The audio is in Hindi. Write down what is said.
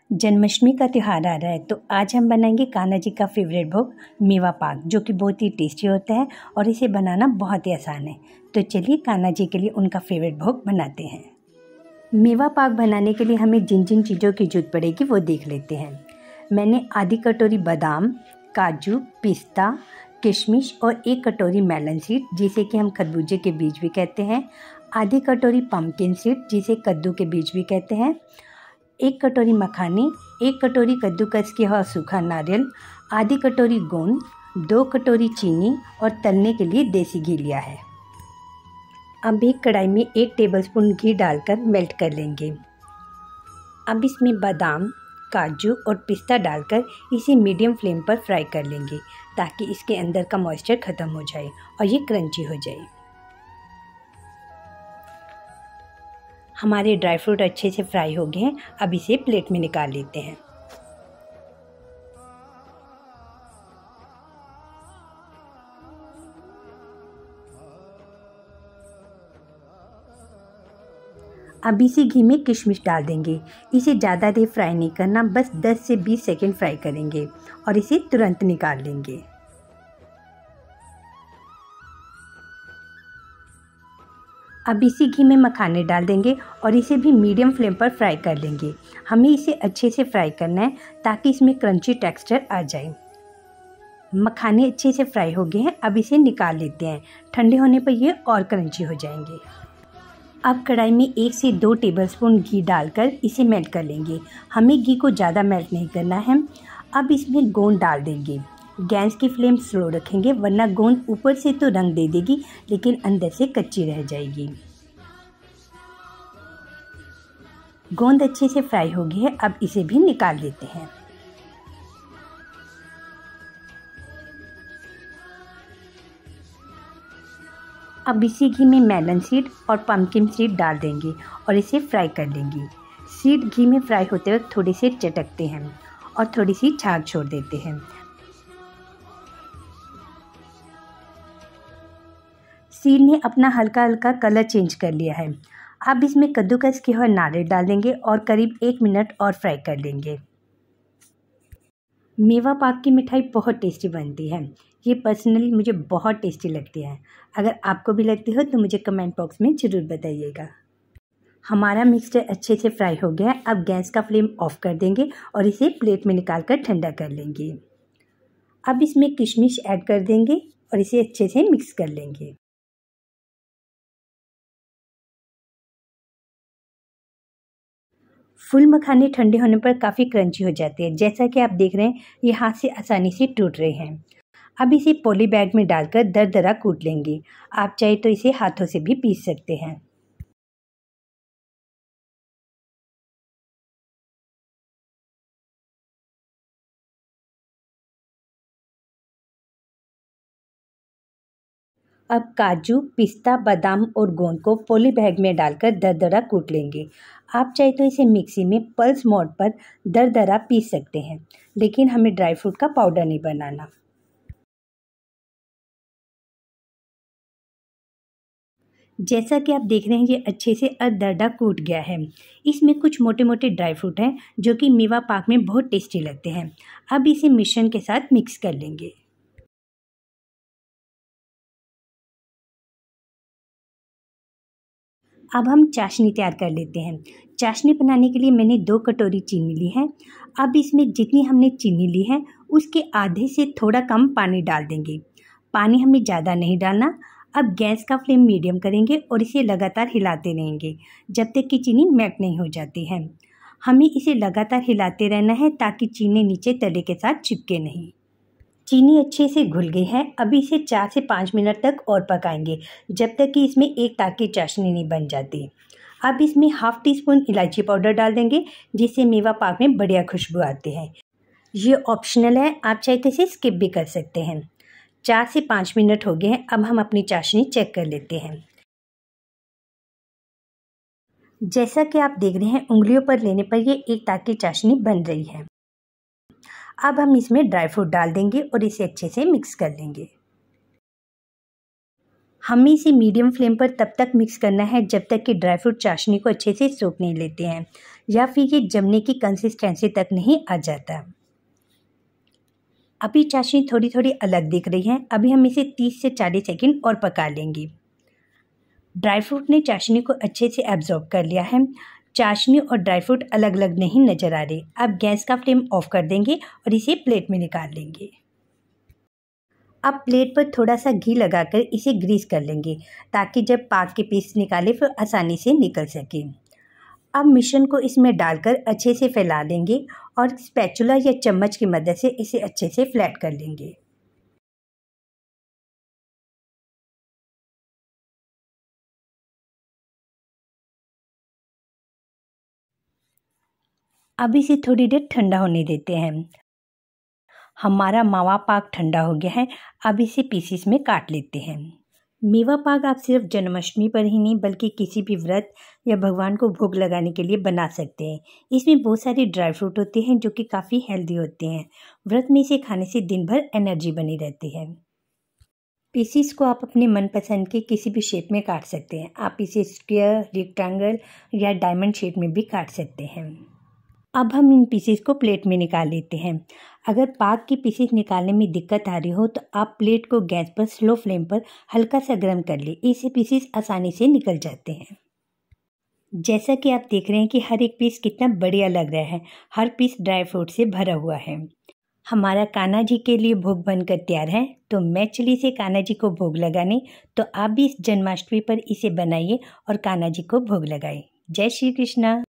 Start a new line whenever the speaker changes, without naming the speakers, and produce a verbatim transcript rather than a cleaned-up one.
जन्माष्टमी का त्यौहार आ रहा है तो आज हम बनाएंगे कान्हा जी का फेवरेट भोग मेवा पाक, जो कि बहुत ही टेस्टी होता है और इसे बनाना बहुत ही आसान है। तो चलिए कान्हा जी के लिए उनका फेवरेट भोग बनाते हैं। मेवा पाक बनाने के लिए हमें जिन जिन चीज़ों की जरूरत पड़ेगी वो देख लेते हैं। मैंने आधी कटोरी बादाम, काजू, पिस्ता, किशमिश और एक कटोरी मेलन सीड, जिसे कि हम खरबूजे के बीज भी कहते हैं, आधी कटोरी पम्पकिन सीड, जिसे कद्दू के बीज भी कहते हैं, एक कटोरी मखाने, एक कटोरी कद्दूकस किया हुआ सूखा नारियल, आधी कटोरी गोंद, दो कटोरी चीनी और तलने के लिए देसी घी लिया है। अब एक कढ़ाई में एक टेबलस्पून घी डालकर मेल्ट कर लेंगे। अब इसमें बादाम, काजू और पिस्ता डालकर इसे मीडियम फ्लेम पर फ्राई कर लेंगे ताकि इसके अंदर का मॉइस्चर ख़त्म हो जाए और ये क्रंची हो जाए। हमारे ड्राई फ्रूट अच्छे से फ्राई हो गए हैं। अब इसे प्लेट में निकाल लेते हैं। अब इसी घी में किशमिश डाल देंगे। इसे ज़्यादा देर फ्राई नहीं करना, बस दस से बीस सेकंड फ्राई करेंगे और इसे तुरंत निकाल लेंगे। अब इसी घी में मखाने डाल देंगे और इसे भी मीडियम फ्लेम पर फ्राई कर लेंगे। हमें इसे अच्छे से फ्राई करना है ताकि इसमें क्रंची टेक्सचर आ जाए। मखाने अच्छे से फ्राई हो गए हैं। अब इसे निकाल लेते हैं। ठंडे होने पर ये और क्रंची हो जाएंगे। अब कढ़ाई में एक से दो टेबलस्पून घी डालकर इसे मेल्ट कर लेंगे। हमें घी को ज़्यादा मेल्ट नहीं करना है। अब इसमें गोंद डाल देंगे। गैस की फ्लेम स्लो रखेंगे, वरना गोंद ऊपर से तो रंग दे देगी लेकिन अंदर से कच्ची रह जाएगी। गोंद अच्छे से फ्राई हो गई है। अब इसे भी निकाल लेते हैं। अब इसी घी में मेलन सीड और पम्पकिन सीड डाल देंगे और इसे फ्राई कर लेंगे। सीड घी में फ्राई होते वक्त थोड़ी से चटकते हैं और थोड़ी सी झाग छोड़ देते हैं। सीड ने अपना हल्का हल्का कलर चेंज कर लिया है। अब इसमें कद्दूकस किया हुआ नारियल डाल देंगे और करीब एक मिनट और फ्राई कर लेंगे। मेवा पाक की मिठाई बहुत टेस्टी बनती है। ये पर्सनली मुझे बहुत टेस्टी लगती है। अगर आपको भी लगती हो तो मुझे कमेंट बॉक्स में ज़रूर बताइएगा। हमारा मिक्सचर अच्छे से फ्राई हो गया है। अब गैस का फ्लेम ऑफ कर देंगे और इसे प्लेट में निकाल कर ठंडा कर लेंगे। अब इसमें किशमिश ऐड कर देंगे और इसे अच्छे से मिक्स कर लेंगे। फुल मखाने ठंडे होने पर काफ़ी क्रंची हो जाते हैं। जैसा कि आप देख रहे हैं, ये हाथ से आसानी से टूट रहे हैं। अब इसे पॉली बैग में डालकर दरदरा कूट लेंगे। आप चाहे तो इसे हाथों से भी पीस सकते हैं। अब काजू, पिस्ता, बादाम और गोंद को पॉली बैग में डालकर दरदरा कूट लेंगे। आप चाहे तो इसे मिक्सी में पल्स मोड पर दरदरा पीस सकते हैं, लेकिन हमें ड्राई फ्रूट का पाउडर नहीं बनाना। जैसा कि आप देख रहे हैं, ये अच्छे से अदरदरा कूट गया है। इसमें कुछ मोटे मोटे ड्राई फ्रूट हैं जो कि मेवा पाक में बहुत टेस्टी लगते हैं। अब इसे मिश्रण के साथ मिक्स कर लेंगे। अब हम चाशनी तैयार कर लेते हैं। चाशनी बनाने के लिए मैंने दो कटोरी चीनी ली है। अब इसमें जितनी हमने चीनी ली है उसके आधे से थोड़ा कम पानी डाल देंगे। पानी हमें ज़्यादा नहीं डालना। अब गैस का फ्लेम मीडियम करेंगे और इसे लगातार हिलाते रहेंगे जब तक कि चीनी मेल्ट नहीं हो जाती है। हमें इसे लगातार हिलाते रहना है ताकि चीनी नीचे तले के साथ चिपके नहीं। चीनी अच्छे से घुल गई है। अभी इसे चार से पाँच मिनट तक और पकाएंगे जब तक कि इसमें एक तार की चाशनी नहीं बन जाती। अब इसमें हाफ टी स्पून इलायची पाउडर डाल देंगे, जिससे मेवा पाक में बढ़िया खुशबू आती है। ये ऑप्शनल है, आप चाहे तो इसे स्किप भी कर सकते हैं। चार से पाँच मिनट हो गए हैं। अब हम अपनी चाशनी चेक कर लेते हैं। जैसा कि आप देख रहे हैं, उंगलियों पर लेने पर ये एक तार की चाशनी बन रही है। अब हम इसमें ड्राई फ्रूट डाल देंगे और इसे अच्छे से मिक्स कर लेंगे। हमें इसे मीडियम फ्लेम पर तब तक मिक्स करना है जब तक कि ड्राई फ्रूट चाशनी को अच्छे से सोख नहीं लेते हैं या फिर ये जमने की कंसिस्टेंसी तक नहीं आ जाता। अभी चाशनी थोड़ी थोड़ी अलग दिख रही है। अभी हम इसे तीस से चालीस सेकंड और पका लेंगे। ड्राई फ्रूट ने चाशनी को अच्छे से एब्जॉर्ब कर लिया है। चाशनी और ड्राई फ्रूट अलग अलग नहीं नज़र आ रहे। अब गैस का फ्लेम ऑफ कर देंगे और इसे प्लेट में निकाल लेंगे। अब प्लेट पर थोड़ा सा घी लगाकर इसे ग्रीस कर लेंगे ताकि जब पाक के पीस निकाले फिर आसानी से निकल सके। अब मिश्रण को इसमें डालकर अच्छे से फैला लेंगे और स्पैचुला या चम्मच की मदद से इसे अच्छे से फ्लैट कर लेंगे। अब इसे थोड़ी देर ठंडा होने देते हैं। हमारा मावा पाक ठंडा हो गया है। अब इसे पीसीस में काट लेते हैं। मेवा पाक आप सिर्फ जन्माष्टमी पर ही नहीं बल्कि किसी भी व्रत या भगवान को भोग लगाने के लिए बना सकते हैं। इसमें बहुत सारे ड्राई फ्रूट होते हैं जो कि काफ़ी हेल्दी होते हैं। व्रत में इसे खाने से दिन भर एनर्जी बनी रहती है। पीसीस को आप अपने मनपसंद के किसी भी शेप में काट सकते हैं। आप इसे स्क्वायर, रेक्टेंगल या डायमंड शेप में भी काट सकते हैं। अब हम इन पीसेस को प्लेट में निकाल लेते हैं। अगर पाक की पीसेस निकालने में दिक्कत आ रही हो तो आप प्लेट को गैस पर स्लो फ्लेम पर हल्का सा गर्म कर ले। इससे पीसेस आसानी से निकल जाते हैं। जैसा कि आप देख रहे हैं कि हर एक पीस कितना बढ़िया लग रहा है। हर पीस ड्राई फ्रूट से भरा हुआ है। हमारा कान्हा जी के लिए भोग बनकर तैयार है। तो मैं चली से कान्हा जी को भोग लगाने। तो आप भी इस जन्माष्टमी पर इसे बनाइए और कान्हा जी को भोग लगाइए। जय श्री कृष्णा।